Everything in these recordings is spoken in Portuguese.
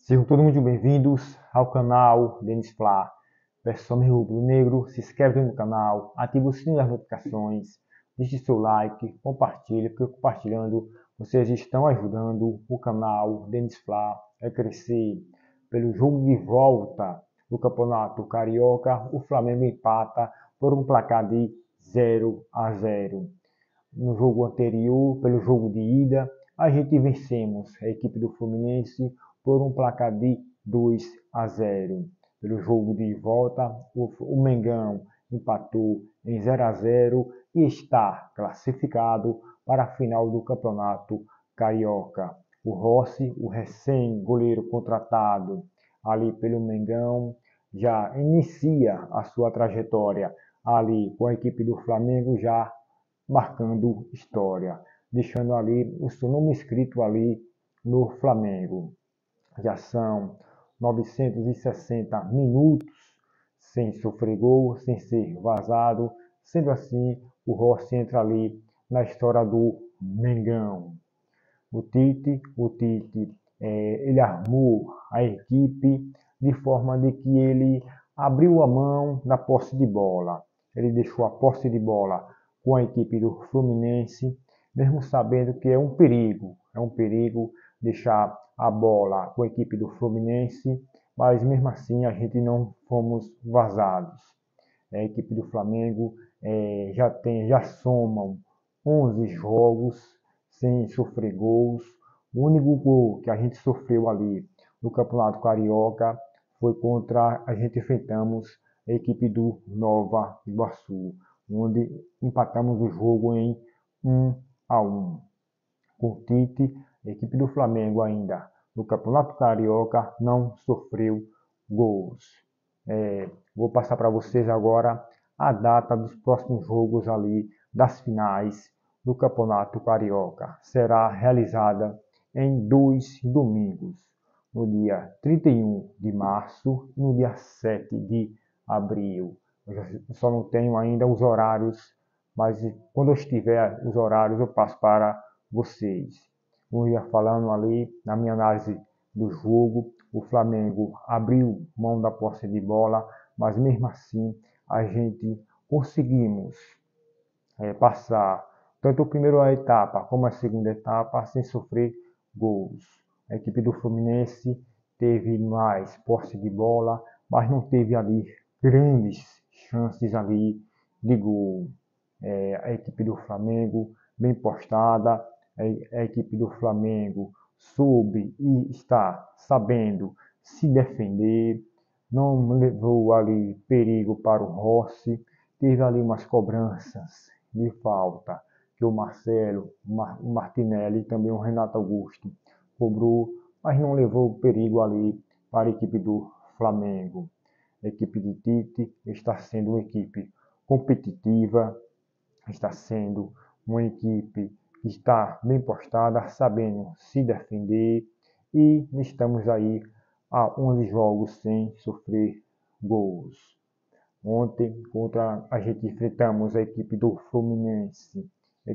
Sejam todos muito bem-vindos ao canal Denis Fla. Peço ao meu rubro-negro, se inscreve no canal, ative o sininho das notificações, deixe seu like, compartilhe, porque compartilhando vocês estão ajudando o canal Denis Fla a crescer. Pelo jogo de volta do Campeonato Carioca, o Flamengo empata por um placar de 0-0. No jogo anterior, pelo jogo de ida, a gente vencemos a equipe do Fluminense por um placar de 2-0. Pelo jogo de volta, o Mengão empatou em 0-0 e está classificado para a final do Campeonato Carioca. O Rossi, o recém-goleiro contratado ali pelo Mengão, já inicia a sua trajetória ali com a equipe do Flamengo, já marcando história, deixando ali o seu nome escrito ali no Flamengo. Já são 960 minutos sem sofrer gol, sem ser vazado. Sendo assim, o Rossi entra ali na história do Mengão. O Tite ele armou a equipe de forma de que ele abriu a mão da posse de bola. Ele deixou a posse de bola com a equipe do Fluminense, mesmo sabendo que é um perigo deixar a bola com a equipe do Fluminense, mas mesmo assim a gente não fomos vazados. A equipe do Flamengo já somam 11 jogos sem sofrer gols. O único gol que a gente sofreu ali no Campeonato Carioca foi contra a gente enfrentamos a equipe do Nova Iguaçu, onde empatamos o jogo em 1-1. Com o Tite, a equipe do Flamengo ainda no Campeonato Carioca não sofreu gols. Vou passar para vocês agora a data dos próximos jogos ali das finais do Campeonato Carioca. Será realizada em 2 domingos, no dia 31 de março e no dia 7 de abril. Eu só não tenho ainda os horários, mas quando eu estiver os horários eu passo para vocês. Eu ia falando ali na minha análise do jogo, o Flamengo abriu mão da posse de bola, mas mesmo assim a gente conseguimos passar tanto a primeira etapa como a segunda etapa sem sofrer gols. A equipe do Fluminense teve mais posse de bola, mas não teve ali grandes chances ali de gol. A equipe do Flamengo bem postada, a equipe do Flamengo soube e está sabendo se defender, não levou ali perigo para o Rossi, teve ali umas cobranças de falta que o Marcelo, o Martinelli e também o Renato Augusto cobrou, mas não levou perigo ali para a equipe do Flamengo. A equipe de Tite está sendo uma equipe competitiva, está sendo uma equipe que está bem postada, sabendo se defender e estamos aí a 11 jogos sem sofrer gols. Ontem, a gente enfrentamos a equipe do Fluminense.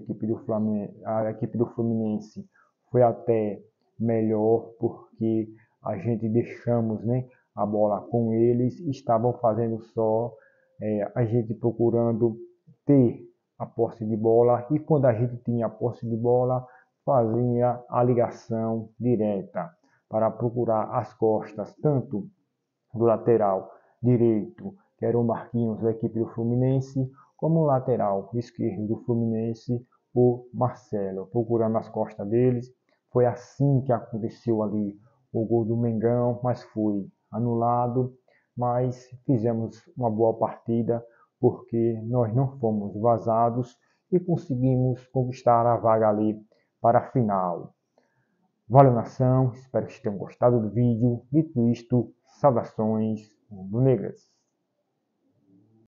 A equipe do Fluminense foi até melhor porque a gente deixamos, né, a bola com eles, estavam fazendo só a gente procurando ter a posse de bola e quando a gente tinha a posse de bola, fazia a ligação direta para procurar as costas, tanto do lateral direito, que era o Marquinhos da equipe do Fluminense, como o lateral esquerdo do Fluminense, o Marcelo, procurando as costas deles. Foi assim que aconteceu ali o gol do Mengão, mas foi anulado. Mas fizemos uma boa partida, porque nós não fomos vazados e conseguimos conquistar a vaga ali para a final. Valeu, nação, espero que tenham gostado do vídeo. Dito isto, saudações rubro-negras.